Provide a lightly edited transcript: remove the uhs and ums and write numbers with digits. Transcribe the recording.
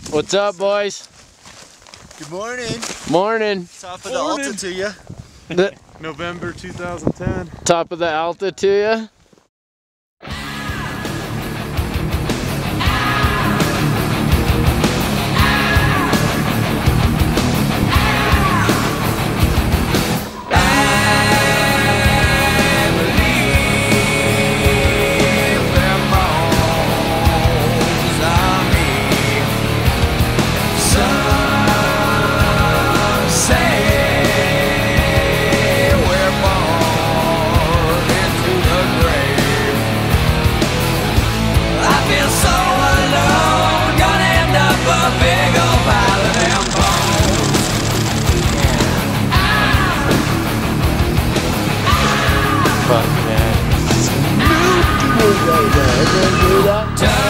What's up, boys? Good morning. Morning. Top of the Alta to you. November 2010. Top of the Alta to you. Fuck, man.